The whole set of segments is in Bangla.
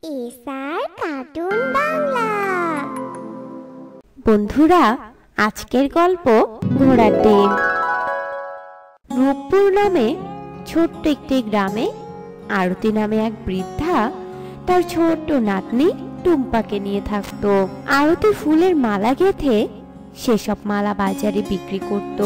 SR cartoon Bangla. বন্ধুরা, আজকের গল্প ঘোড়ার ডিম। রূপপুর নামে ছোট্ট একটি গ্রামে আরতি নামে এক বৃদ্ধা তার ছোট্ট নাতনি টুম্পাকে নিয়ে থাকতো। আরতি ফুলের মালা গেঁথে সেসব মালা বাজারে বিক্রি করত।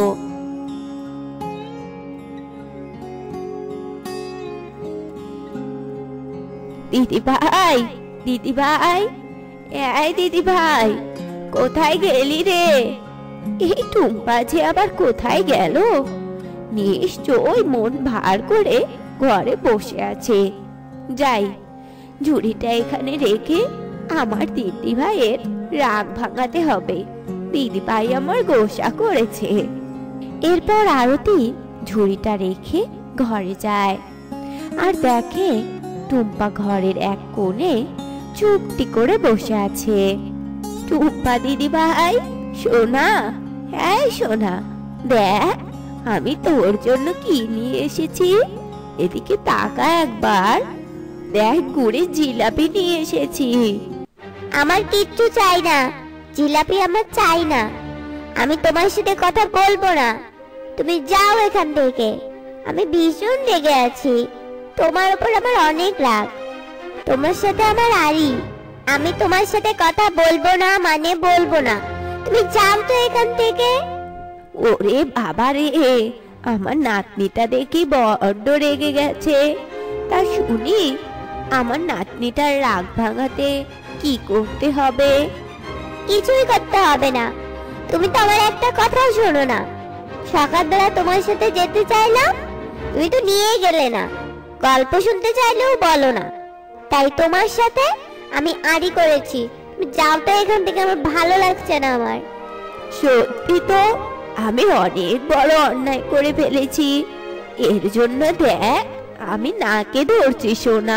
দিদি ভাই, দিদি ভাই, এই দিদি ভাই, কোথায় গেলি রে? এই টুম্পা যে আবার কোথায় গেল? নিশ্চয় মন ভার করে ঘরে বসে আছে। যাই, ঝুড়িটা এখানে রেখে আমার দিদি ভাইয়ের রাগ ভাঙাতে হবে। দিদি ভাই আমার গোসা করেছে। এরপর আরতি ঝুড়িটা রেখে ঘরে যায় আর দেখে টুম্পা ঘরের এক কোণে চুপটি করে বসে আছে। টুম্পা দিদি ভাই, সোনা, হ্যাঁ সোনা, দেখ আমি তোর জন্য কি নিয়ে এসেছি। এদিকে তাকা একবার, দেখ গুড়ে জিলাপি নিয়ে এসেছি। আমার কিচ্ছু চাই না, জিলাপি আমার চাই না। আমি তোমার সাথে কথা বলবো না, তুমি যাও এখান থেকে। আমি ভীষণ রেগে আছি, তোমার উপর আমার অনেক রাগ। তোমার সাথে আমার আড়ি, আমি তোমার সাথে কথা বলবো না মানে বলবো না। তুমি যাও তো এখান থেকে। ওরে বাবা রে, আমার নাতনিটা দেখি বড্ড রেগে গেছে। তা শুনি, আমার নাতনিটার রাগ ভাঙাতে কি করতে হবে? কিছুই করতে হবে না, তুমি তো আমার একটা কথাও শোনো না। সকালবেলা তোমার সাথে যেতে চাইলাম, তুমি তো নিয়ে গেলে না। গল্প শুনতে চাইলেও বলো না, তাই তোমার সাথে আমি আড়ি করেছি। তুমি যাও তো এখান থেকে, আমার ভালো লাগছে না আমার। সত্যি তো আমি অনেক বড় অন্যায় করে ফেলেছি। এর জন্য দেখ আমি নাকে ধরছি সোনা।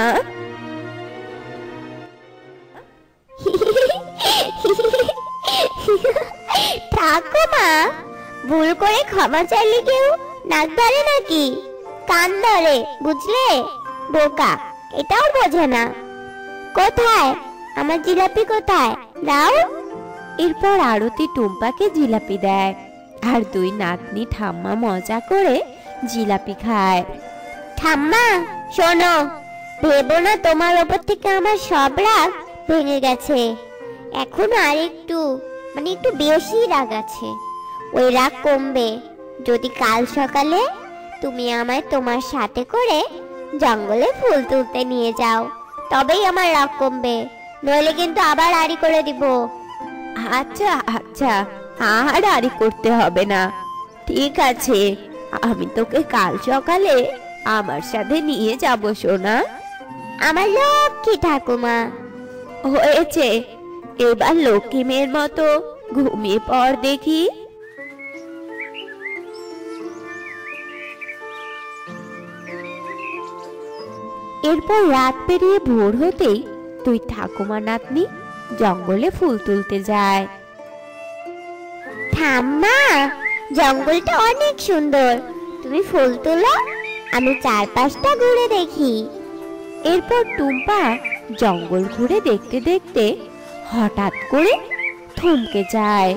থাকো মা, ভুল করে ক্ষমা চাইলে কেউ নাক ধরে নাকি? কান ধরে, বুঝলে? বোকা, এটাও বোঝে না। কোথায় আমার জিলাপি, কোথায় দাও? এরপর আরতি টুম্পাকে জিলাপি দেয় আর দুই নাতনি ঠাম্মা মজা করে জিলাপি খায়। ঠাম্মা শোনো, ভেবো না তোমার ওপর থেকে আমার সব রাগ ভেঙে গেছে। এখনো আর একটু একটু বেশি রাগ আছে। ওই রাগ কমবে যদি কাল সকালে তুমি আমায় তোমার সাথে করে জঙ্গলে ফুল তুলতে নিয়ে যাও। তবেই আমার রাগ কমবে, নইলে কিন্তু আবার আড়ি করে দিব। আচ্ছা আচ্ছা, আর আড়ি করতে হবে না। ঠিক আছে, আমি তোকে কাল সকালে আমার সাথে নিয়ে যাব সোনা। আমার লক্ষ্মী ঠাকুমা। হয়েছে, এবার লক্ষ্মী মেয়ের মতো ঘুমিয়ে পড় দেখি। এরপর রাত পেরিয়ে ভোর হতেই তুই ঠাকুমা নাতনি জঙ্গলে ফুল তুলতে যায়। ঠাম্মা, জঙ্গলটা অনেক সুন্দর, তুমি ফুল তোলো, আমি চারপাশটা ঘুরে দেখি। এরপর টুম্পা জঙ্গল ঘুরে দেখতে দেখতে হঠাৎ করে থমকে যায়।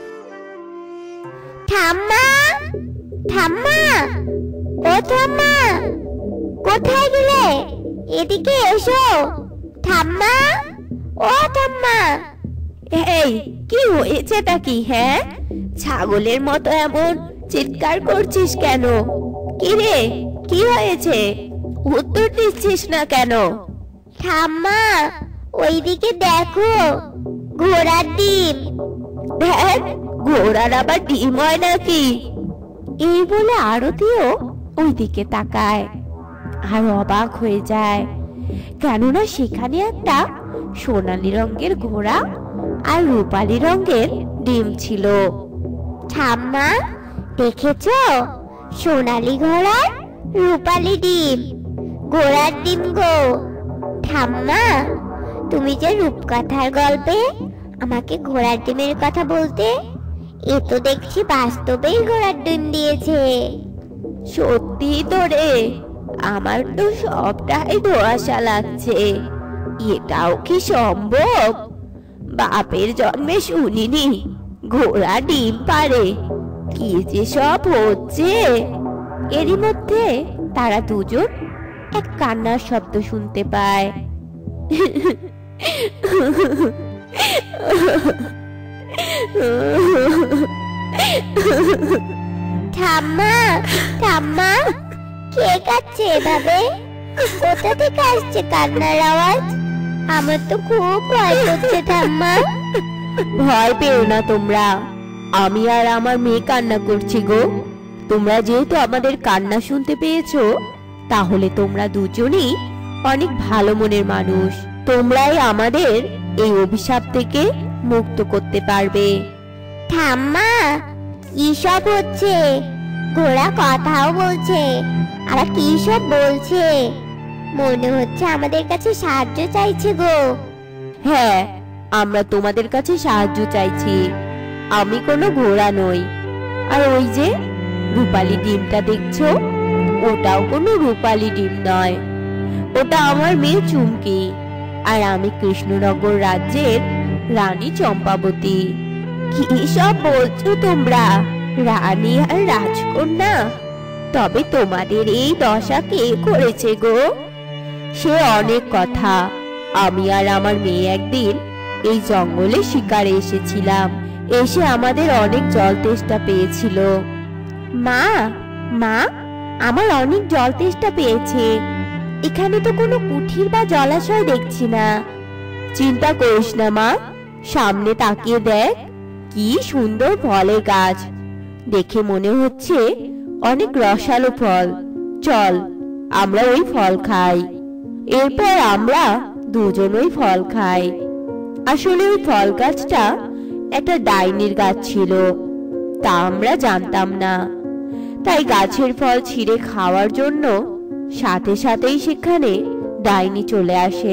ঠাম্মা, ঠাম্মা, ও ঠাম্মা, কোথায় গেলে? এদিকে এসো ঠাম্মা, ও ঠাম্মা। এই কি হয়েছেটা কি? হ্যাঁ, ছাগলের মতো এমন চিৎকার করছিস কেন? কি রে, কি হয়েছে? উত্তর দিচ্ছিস না কেন? ঠাম্মা, ওইদিকে দেখো, ঘোড়ার ডিম। দেখ, ঘোড়ার আবার ডিম হয় নাকি? এই বলে আরতিও ওইদিকে তাকায় আর অবাক হয়ে যায়, কেননা সেখানে একটা সোনালী রঙের ঘোড়া আর রূপালী রঙের ডিম ছিল। ঠাম্মা, দেখেছো? সোনালী ঘোড়ার রূপালী ডিম, ঘোড়ার ডিম গো। ঠাম্মা, তুমি যে রূপকথার গল্পে আমাকে ঘোড়ার ডিমের কথা বলতে, এ তো দেখছি বাস্তবেই ঘোড়ার ডিম দিয়েছে। সত্যি তো রে, আমার তো সবটাই ধোঁয়াশা লাগছে। এটাও কি সম্ভব? বাপের জন্মে শুনিনি ঘোড়া ডিম পারে। কি যে সব হচ্ছে! এরই মধ্যে তারা দুজন এক কান্নার শব্দ শুনতে পায়। ঠাম্মা, ঠাম্মা, কে কাঁদছে এভাবে? কোথা থেকে আসছে কান্নার আওয়াজ? আমার তো খুব ভয় করছে ঠাম্মা। ভয় পেও না তোমরা, আমি আর আমার মেয়ে কান্না করছি গো। তোমরা যেহেতু আমাদের কান্না শুনতে পেয়েছো, তাহলে তোমরা দুজনই অনেক ভালো মনের মানুষ। তোমরাই আমাদের এই অভিশাপ থেকে মুক্ত করতে পারবে। ঠাম্মা, কি সব হচ্ছে? ঘোড়া কথাও বলছে, আর কি সব বলছে? মনে হচ্ছে আমাদের কাছে সাহায্য চাইছে গো। হ্যাঁ, আমরা তোমাদের কাছে সাহায্য চাইছি। আমি কোনো ঘোড়া নই। আর ওই যে রূপালী ডিমটা দেখছো, ওটাও কোনো রূপালী ডিম নয়। ওটা আমার মেয়ে চুমকি, আর আমি কৃষ্ণনগর রাজ্যের রানী চম্পাবতী। কি সব বলছো তোমরা? রানী আর রাজকন্যা? তবে তোমাদের এই দশা কে করেছে গো? সে অনেক কথা। আমি আর আমার মেয়ে একদিন এই জঙ্গলে শিকারে এসেছিলাম। এসে আমাদের অনেক জল তেষ্টা পেয়েছিল। মা, মা, আমার অনেক জল তেষ্টা পেয়েছে। এখানে তো কোনো কুঠির বা জলাশয় দেখছি না। চিন্তা করিস না মা, সামনে তাকিয়ে দেখ, কি সুন্দর ফলের গাছ। দেখে মনে হচ্ছে অনেক রসালো ফল। চল, আমরা ওই ফল খাই। এরপর আমরা দুজনই ফল খাই। আসলে ওই ফল গাছটা একটা ডাইনির গাছ ছিল, তা আমরা জানতাম না। তাই গাছের ফল ছিঁড়ে খাওয়ার জন্য সাথে সাথেই সেখানে ডাইনি চলে আসে।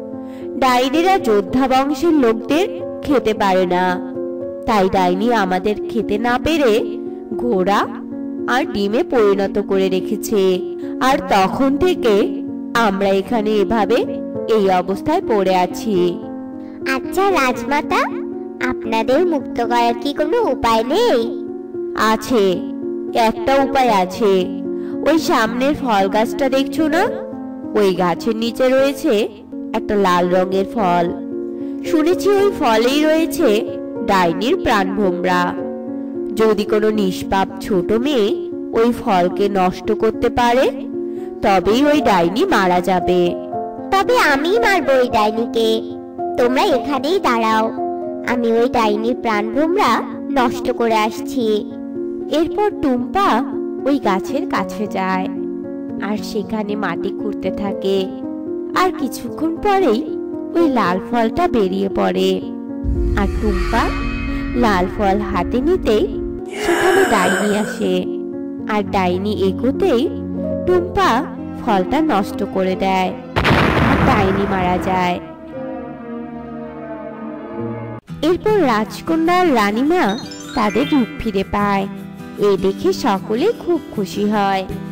ডাইনিরা যোদ্ধা বংশের লোকদের খেতে পারে না, তাই ডাইনি আমাদের খেতে না পেরে ঘোড়া আর ডিমে পরিণত করে রেখেছে। আর তখন থেকে আমরা এখানে এভাবে এই অবস্থায় পড়ে আছি। আচ্ছা রাজমাতা, আপনাদের মুক্ত করার কি কোনো উপায় নেই? আছে, একটা উপায় আছে। ওই সামনের ফল গাছটা দেখছো না? ওই গাছের নিচে রয়েছে একটা লাল রঙের ফল। শুনেছি ওই ফলেই রয়েছে ডাইনির প্রাণভোমরা। যদি কোনো নিষ্পাপ ছোট মেয়ে ওই ফলকে নষ্ট করতে পারে, তবেই ওই ডাইনি মারা যাবে। তবে আমি মারবো ওই ডাইনিকে। তোমরা এখানেই দাঁড়াও, আমি ওই ডাইনির প্রাণভোমরা নষ্ট করে আসছি। এরপর টুম্পা ওই গাছের কাছে যায় আর সেখানে মাটি খুঁড়তে থাকে। আর কিছুক্ষণ পরেই ওই লাল ফলটা বেরিয়ে পড়ে। আর টুম্পা লাল ফল হাতে নিতেই সেখানে ডাইনি আসে। আর ডাইনি এগোতেই টুম্পা ফলটা নষ্ট করে দেয়, আর ডাইনি মারা যায়। এরপর রাজকন্যা আর রানীমা তাদের রূপ ফিরে পায়। এ দেখে সকলে খুব খুশি হয়।